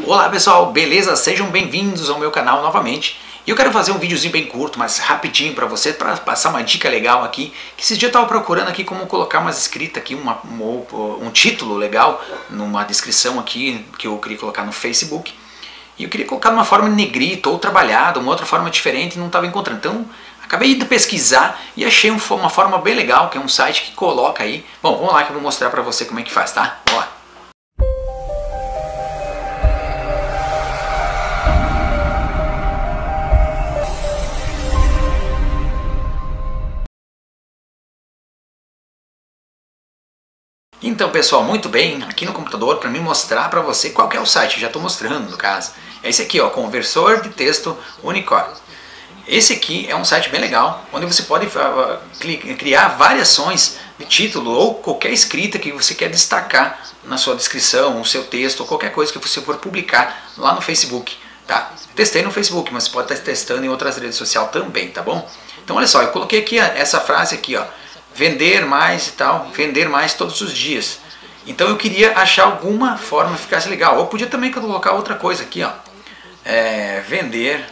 Olá pessoal, beleza? Sejam bem-vindos ao meu canal novamente. E eu quero fazer um videozinho bem curto, mas rapidinho para você, para passar uma dica legal aqui. Que esse dia eu estava procurando aqui como colocar umas escritas aqui, um título legal numa descrição aqui que eu queria colocar no Facebook. E eu queria colocar de uma forma negrita ou trabalhada, uma outra forma diferente e não estava encontrando. Então acabei de pesquisar e achei uma forma bem legal, que é um site que coloca aí. Bom, vamos lá que eu vou mostrar para você como é que faz, tá? Bora! Então pessoal, muito bem, aqui no computador para me mostrar para você qual que é o site, já estou mostrando no caso. É esse aqui, ó, Conversor de Texto Unicode. Esse aqui é um site bem legal, onde você pode criar variações de título ou qualquer escrita que você quer destacar na sua descrição, no seu texto, ou qualquer coisa que você for publicar lá no Facebook. Tá? Testei no Facebook, mas pode estar testando em outras redes sociais também, tá bom? Então olha só, eu coloquei aqui essa frase aqui, ó. Vender mais e tal, vender mais todos os dias. Então eu queria achar alguma forma que ficasse legal. Ou podia também colocar outra coisa aqui, ó. Vender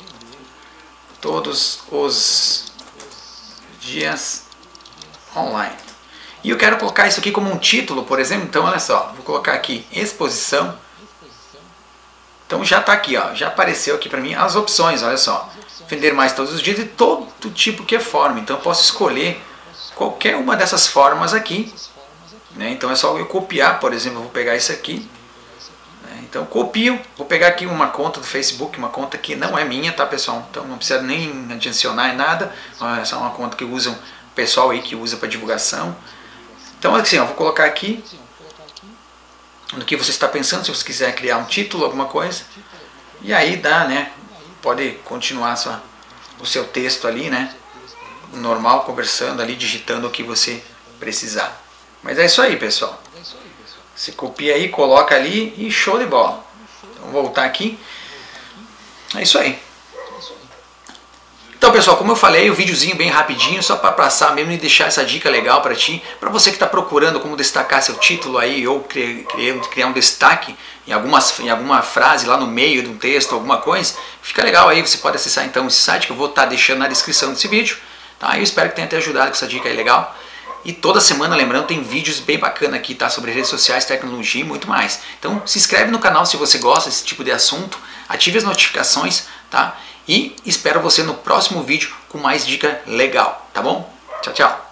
todos os dias online. E eu quero colocar isso aqui como um título, por exemplo. Então olha só, vou colocar aqui exposição. Então já está aqui, ó, já apareceu aqui para mim as opções, olha só. Vender mais todos os dias de todo tipo que é forma. Então eu posso escolher qualquer uma dessas formas aqui, né? Então é só eu copiar, por exemplo, eu vou pegar isso aqui, né? Então copio, vou pegar aqui uma conta do Facebook, uma conta que não é minha, tá pessoal? Então não precisa nem adicionar em nada, é só uma conta que usam, o pessoal aí que usa para divulgação. Então assim, eu vou colocar aqui no que você está pensando, se você quiser criar um título, alguma coisa, e aí dá, né? Pode continuar o seu texto ali, né? Normal, conversando ali, digitando o que você precisar. Mas é isso aí, pessoal. Você copia aí, coloca ali e show de bola. Então, vou voltar aqui. É isso aí. Então, pessoal, como eu falei, o videozinho bem rapidinho, só para passar mesmo e deixar essa dica legal para ti, para você que está procurando como destacar seu título aí ou criar um destaque em alguma frase lá no meio de um texto, alguma coisa, fica legal aí. Você pode acessar então esse site que eu vou estar deixando na descrição desse vídeo. Tá? Eu espero que tenha te ajudado com essa dica aí legal. E toda semana, lembrando, tem vídeos bem bacanas aqui, tá? Sobre redes sociais, tecnologia e muito mais. Então se inscreve no canal se você gosta desse tipo de assunto, ative as notificações, tá? E espero você no próximo vídeo com mais dica legal, tá bom? Tchau, tchau!